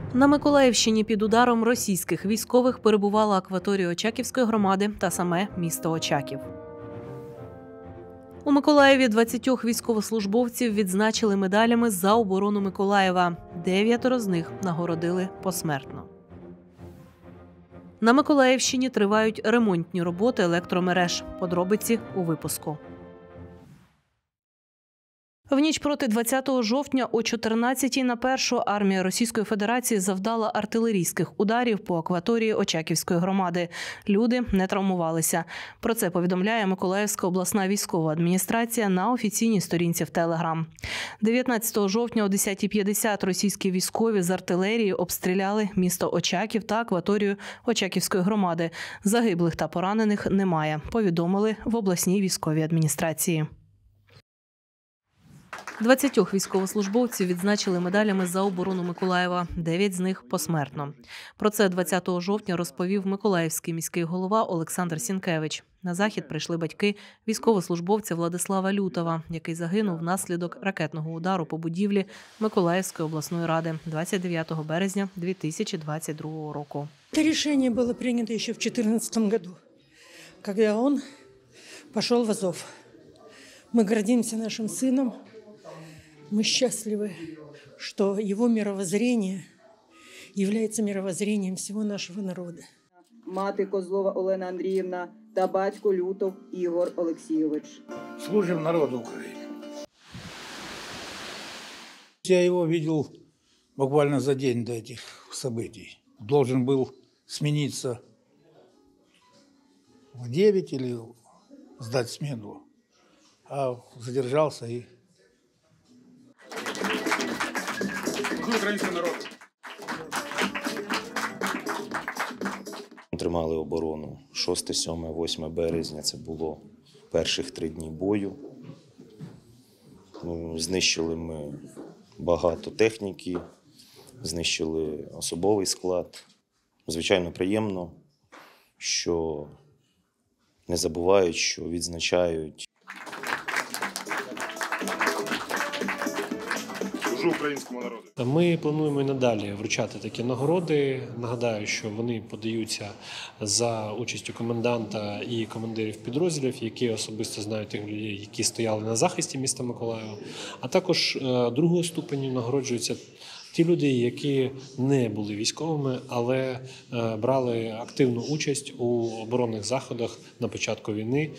На Миколаївщині під ударом російських військових перебувала акваторія Очаківської громади та саме місто Очаків. У Миколаєві 20 військовослужбовців відзначили медалями за оборону Миколаєва. 9 з них нагородили посмертно. На Миколаївщині тривають ремонтні роботи електромереж. Подробиці у випуску. В ніч проти 20 жовтня о 14-й на 1-шу армія Російської Федерації завдала артилерійських ударів по акваторії Очаківської громади. Люди не травмувалися. Про це повідомляє Миколаївська обласна військова адміністрація на офіційній сторінці в Телеграм. 19 жовтня о 10:50 російські військові з артилерії обстріляли місто Очаків та акваторію Очаківської громади. Загиблих та поранених немає, повідомили в обласній військовій адміністрації. 20 військовослужбовців відзначили медалями за оборону Миколаєва, 9 з них посмертно. Про це 20 жовтня розповів миколаївський міський голова Олександр Сінкевич. На захід прийшли батьки військовослужбовця Владислава Лютова, який загинув внаслідок ракетного удару по будівлі Миколаївської обласної ради 29 березня 2022 року. Это решение было принято еще в 2014 году, когда он пошел в Азов. Мы гордимся нашим сыном. Мы счастливы, что его мировоззрение является мировоззрением всего нашего народа. Мати Козлова Олена Андріївна та батько Лютов Ігор Олексійович. Служим народу Украины. Я его видел буквально за день до этих событий. Должен был смениться в 9 или сдать смену, а задержался и... Український народ. Тримали оборону 6, 7, 8 березня. Це було перших 3 дні бою. Знищили ми багато техніки, знищили особовий склад. Звичайно, приємно, що не забувають, що відзначають. Українському народу. Ми плануємо і надалі вручати такі нагороди. Нагадаю, що вони подаються за участю коменданта і командирів підрозділів, які особисто знають тих людей, які стояли на захисті міста Миколаєва. А також другого ступеню нагороджуються ті люди, які не були військовими, але брали активну участь у оборонних заходах на початку війни.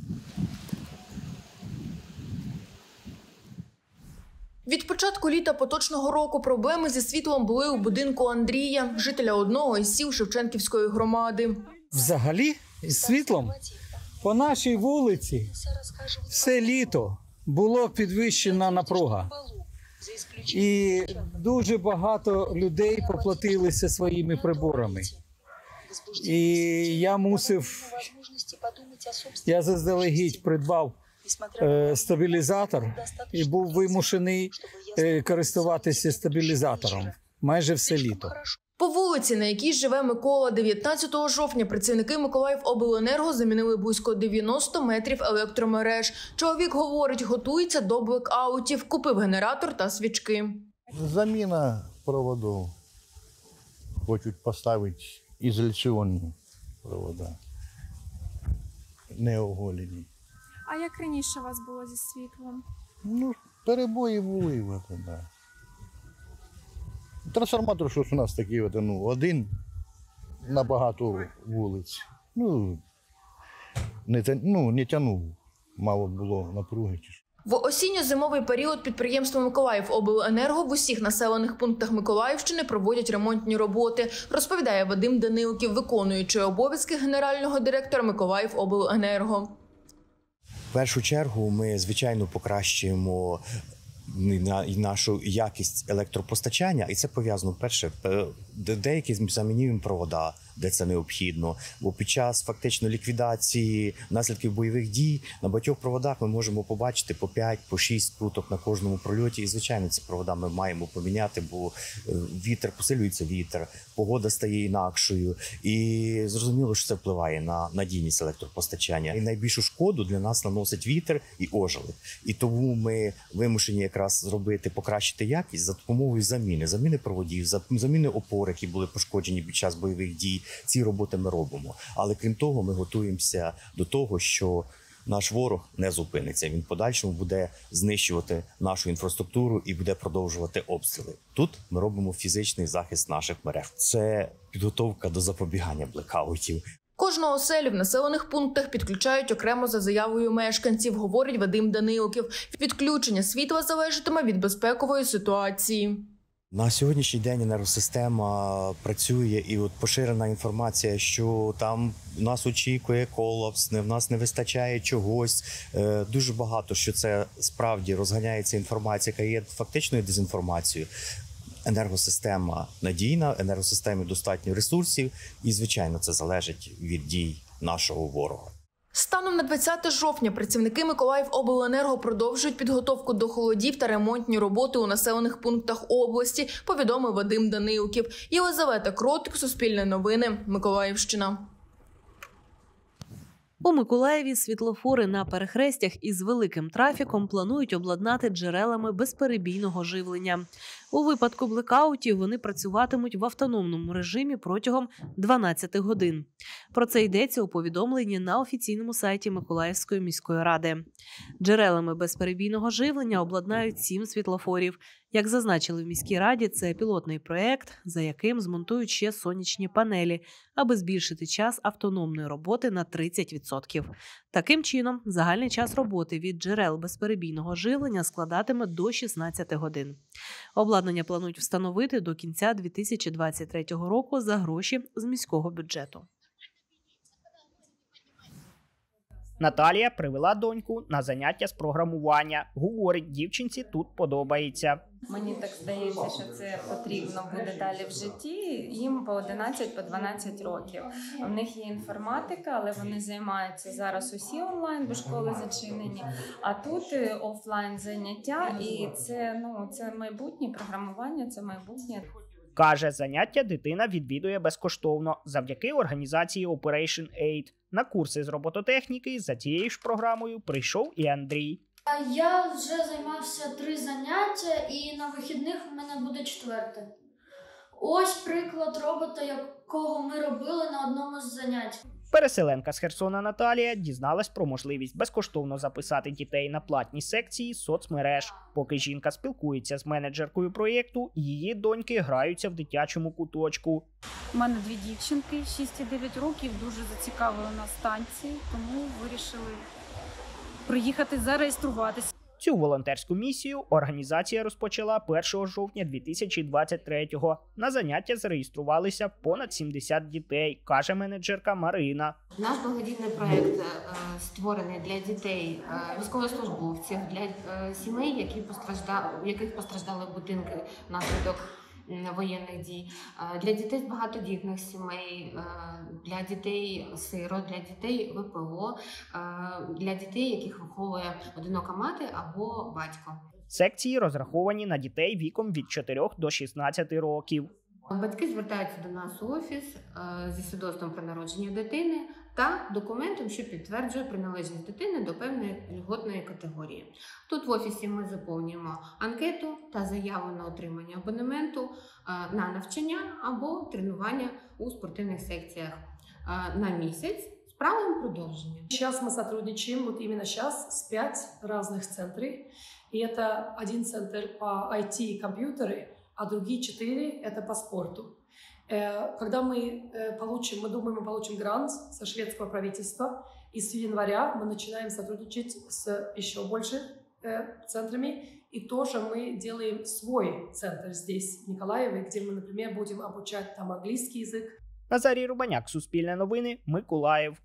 Від початку літа поточного року проблеми зі світлом були у будинку Андрія, жителя одного із сіл Шевченківської громади. Взагалі, із світлом по нашій вулиці все літо було підвищена напруга. І дуже багато людей поплатилися своїми приборами. І я заздалегідь придбав стабілізатор і був вимушений користуватися стабілізатором майже все літо. По вулиці, на якій живе Микола, 19 жовтня працівники Миколаївобленерго замінили близько 90 метрів електромереж. Чоловік говорить, готується до блекаутів, купив генератор та свічки. Заміна проводів. Хочуть поставити ізоляційні проводи, не оголені. А як раніше у вас було зі світлом? Перебої були. Да. Трансформатор, що ж у нас такий, один на багато вулиць. Не тягнув, мало було напруги. В осінньо-зимовий період підприємство Миколаївобленерго в усіх населених пунктах Миколаївщини проводять ремонтні роботи, розповідає Вадим Данилків, виконуючий обов'язки генерального директора Миколаївобленерго. В першу чергу ми, звичайно, покращуємо нашу якість електропостачання, і це пов'язано, перше, деякі замінюємо провода, де це необхідно. Бо під час фактично ліквідації наслідків бойових дій на багатьох проводах ми можемо побачити по 5, по 6 пруток на кожному прольоті. І, звичайно, ці провода ми маємо поміняти, бо вітер, посилюється вітер, погода стає інакшою. І зрозуміло, що це впливає на надійність електропостачання. І найбільшу шкоду для нас наносить вітер і ожеледь. І тому ми вимушені якраз зробити, покращити якість за допомогою заміни проводів, заміни опор, які були пошкоджені під час бойових дій. Ці роботи ми робимо. Але крім того, ми готуємося до того, що наш ворог не зупиниться. Він в подальшому буде знищувати нашу інфраструктуру і буде продовжувати обстріли. Тут ми робимо фізичний захист наших мереж. Це підготовка до запобігання блекаутів. Кожну оселю в населених пунктах підключають окремо за заявою мешканців, говорить Вадим Данилків. Відключення світла залежатиме від безпекової ситуації. На сьогоднішній день енергосистема працює, і от поширена інформація, що там нас очікує колапс, в нас не вистачає чогось. Дуже багато, що це справді розганяється інформація, яка є фактичною дезінформацією. Енергосистема надійна, енергосистемі достатньо ресурсів, і, звичайно, це залежить від дій нашого ворога. Станом на 20 жовтня працівники Миколаївобленерго продовжують підготовку до холодів та ремонтні роботи у населених пунктах області, повідомив Вадим Данилків. Єлизавета Кротик, Суспільне новини, Миколаївщина. У Миколаєві світлофори на перехрестях із великим трафіком планують обладнати джерелами безперебійного живлення. У випадку блекаутів вони працюватимуть в автономному режимі протягом 12 годин. Про це йдеться у повідомленні на офіційному сайті Миколаївської міської ради. Джерелами безперебійного живлення обладнають 7 світлофорів. Як зазначили в міській раді, це пілотний проєкт, за яким змонтують ще сонячні панелі, аби збільшити час автономної роботи на 30%. Таким чином, загальний час роботи від джерел безперебійного живлення складатиме до 16 годин. Обладнання планують встановити до кінця 2023 року за гроші з міського бюджету. Наталія привела доньку на заняття з програмування. Говорить, дівчинці тут подобається. Мені так здається, що це потрібно буде далі в житті. Їм по 11-12 років. В них є інформатика, але вони займаються зараз усі онлайн, бо школи зачинені. А тут офлайн заняття, і це майбутнє програмування, це майбутнє. Каже, заняття дитина відвідує безкоштовно завдяки організації Operation Aid. На курси з робототехніки за цією ж програмою прийшов і Андрій. Я вже займався 3 заняття і на вихідних в мене буде 4. Ось приклад робота, якого ми робили на одному з занять. Переселенка з Херсона Наталія дізналась про можливість безкоштовно записати дітей на платні секції соцмереж. Поки жінка спілкується з менеджеркою проєкту, її доньки граються в дитячому куточку. У мене 2 дівчинки, 6 і 9 років, дуже зацікавили нас танці, тому вирішили приїхати зареєструватися. Цю волонтерську місію організація розпочала 1 жовтня 2023-го. На заняття зареєструвалися понад 70 дітей, каже менеджерка Марина. Наш благодійний проєкт створений для дітей, військовослужбовців, для сімей, яких постраждали будинки внаслідок воєнних дій, для дітей з багатодітних сімей, для дітей-сирот, для дітей ВПО, для дітей, яких виховує одинока мати або батько. Секції розраховані на дітей віком від 4 до 16 років. Батьки звертаються до нас у офіс зі свідоцтвом про народження дитини та документом, що підтверджує приналежність дитини до певної льготної категорії. Тут в офісі ми заповнюємо анкету та заяву на отримання абонементу на навчання або тренування у спортивних секціях на місяць с правом продолжения. Сейчас мы сотрудничаем, вот именно сейчас, с 5 разных центров. И это один центр по IT и компьютеры, а другие 4 это по спорту. Когда мы думаем, мы получим грант со шведского правительства, и с января мы начинаем сотрудничать с еще больше центрами, и тоже мы делаем свой центр здесь, в Николаеве, где мы, например, будем обучать там английский язык. Назарій Рубаняк, Суспільне новини, Миколаїв.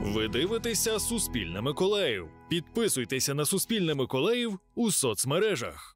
Ви дивитеся «Суспільне Миколаїв». Підписуйтеся на «Суспільне Миколаїв» у соцмережах.